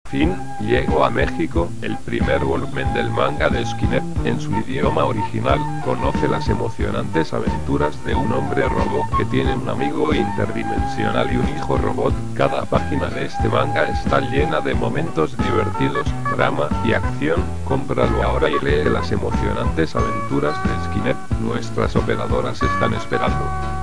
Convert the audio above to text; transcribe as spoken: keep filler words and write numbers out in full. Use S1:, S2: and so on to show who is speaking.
S1: fin, llegó a México, el primer volumen del manga de Skinner, en su idioma original. Conoce las emocionantes aventuras de un hombre robot que tiene un amigo interdimensional y un hijo robot. Cada página de este manga está llena de momentos divertidos, drama y acción. Cómpralo ahora y lee las emocionantes aventuras de Skinner. Nuestras operadoras están esperando.